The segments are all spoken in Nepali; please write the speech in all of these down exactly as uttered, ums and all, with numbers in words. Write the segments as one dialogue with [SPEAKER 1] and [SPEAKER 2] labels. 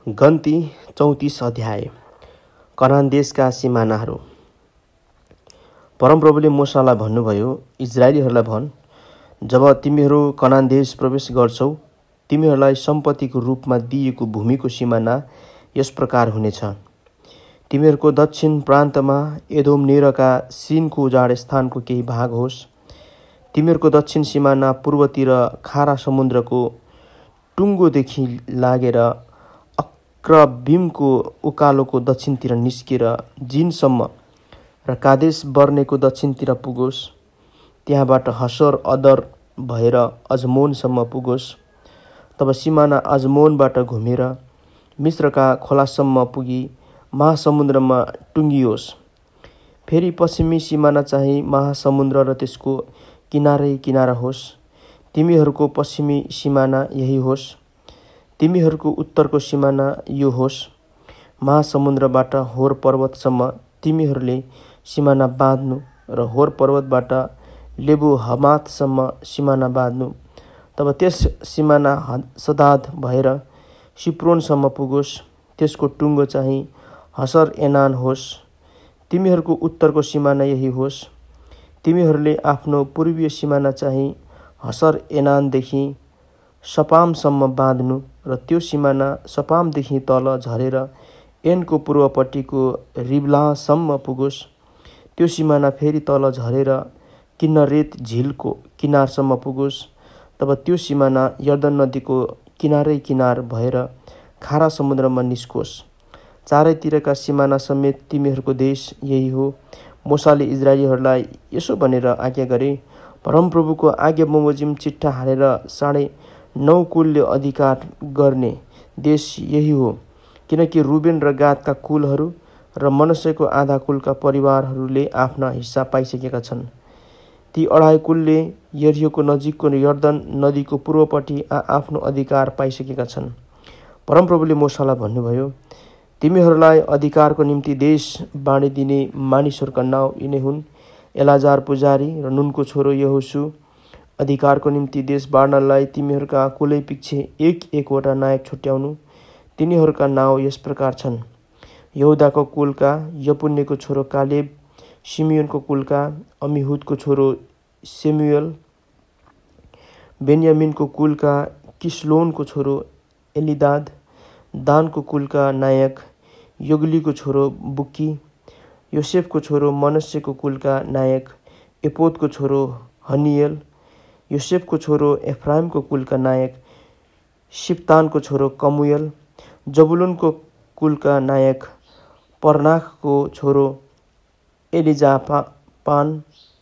[SPEAKER 1] गन्ती चौतिस अध्याय। कनान देशका सिमानाहरू। परमप्रभुले मूसालाई भन्नुभयो, इजरायलीहरूलाई भन्, जब तिमीहरू कनान देश प्रवेश गर्छौ, तिमीहरूलाई सम्पत्तिको रूपमा दिइएको भूमिको सिमाना यस प्रकार हुनेछ। तिमीहरूको दक्षिण प्रान्तमा एदोम नेरका सिनको उजाड स्थानको केही भाग होस्। तिमीहरूको दक्षिण सिमाना पूर्वतिर खारा समुद्रको टुङ्गोदेखि लागेर अक्रब्बिमको उकालोको दक्षिणतिर निस्केर जिनसम्म र कादेश बर्नेको दक्षिणतिर पुगोस्। त्यहाँबाट हसर अदर भएर अजमोनसम्म पुगोस्। तब सिमाना अजमोनबाट घुमेर मिस्रका खोलासम्म पुगी महासमुद्रमा टुङ्गियोस्। फेरि पश्चिमी सिमाना चाहिँ महासमुद्र र त्यसको किनारै किनारा होस्। तिमीहरूको पश्चिमी सिमाना यही होस्। तिमीहरूको उत्तरको सिमाना यो होस्। महासमुद्रबाट होर पर्वतसम्म तिमीहरूले सिमाना बाँध्नु र होर पर्वतबाट लेबो हमातसम्म सिमाना बाँध्नु। तब त्यस सिमाना सदाद भएर सिप्रोनसम्म पुगोस्। त्यसको टुङ्गो चाहिँ हसर एनान होस्। तिमीहरूको उत्तरको सिमाना यही होस्। तिमीहरूले आफ्नो पूर्वीय सिमाना चाहिँ हसर एनानदेखि सपामसम्म बाँध्नु र त्यो सिमाना सपामदेखि तल झरेर एनको पूर्वपट्टिको रिब्लासम्म पुगोस्। त्यो सिमाना फेरि तल झरेर किन्नरेत झिलको किनारसम्म पुगोस्। तब त्यो सिमाना यर्दन नदीको किनारै किनार भएर खारा समुद्रमा निस्कोस्। चारैतिरका सिमाना समेत तिमीहरूको देश यही हो। मूसाले इजरायलीहरूलाई यसो भनेर आज्ञा गरे, परमप्रभुको आज्ञा बमोजिम चिट्ठा हालेर साढे नौ कुलले अधिकार गर्ने देश यही हो। किनकि रुबेन र गादका कुलहरू र मनस्सेको आधा कुलका परिवारहरूले आफ्ना हिस्सा पाइसकेका छन्। ती अढाई कुलले यरिहोको नजिकको यर्दन नदीको पूर्वपट्टि आफ्नो अधिकार पाइसकेका छन्। परमप्रभुले मूसालाई भन्नुभयो, तिमीहरूलाई अधिकारको निम्ति देश बाँडिदिने मानिसहरूका नाउँ यिनै हुन्, एलाजार पुजारी र नुनको छोरो यहोशू। अधिकारको निम्ति देश बाँड्नलाई तिमीहरूका कुलै पिच्छे एक एकवटा नायक छुट्याउनु। तिनीहरूका नाउँ यस प्रकार छन्, यहुदाको कुलका यपुन्नेको छोरो कालेब, सिमियोनको कुलका अमिहुदको छोरो सेमुएल, बेन्यामिनको कुलका किस्लोनको छोरो एलिदाद, दानको कुलका नायक योगलीको छोरो बुक्की, योसेफको छोरो मनस्सेको कुलका नायक एपोदको छोरो हनिएल, योसेफको छोरो एफ्राइमको कुलका नायक शिप्तानको छोरो कमुएल, जबुलुनको कुलका नायक पर्नाखको छोरो एलिजापान,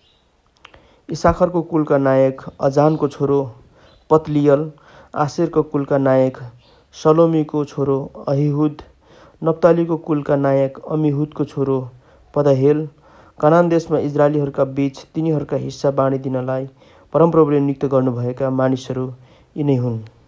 [SPEAKER 1] इसाखरको कुलका नायक अजानको छोरो पतलियल, आशेरको कुलका नायक सलोमीको छोरो अहिहुद, नप्तालीको कुलका नायक अमिहुदको छोरो पदहेल। कनान देशमा इजरायलीहरूका बीच तिनीहरूका हिस्सा बाँडिदिनलाई परमप्रभुले नियुक्त गर्नुभएका मानिसहरू यिनै हुन्।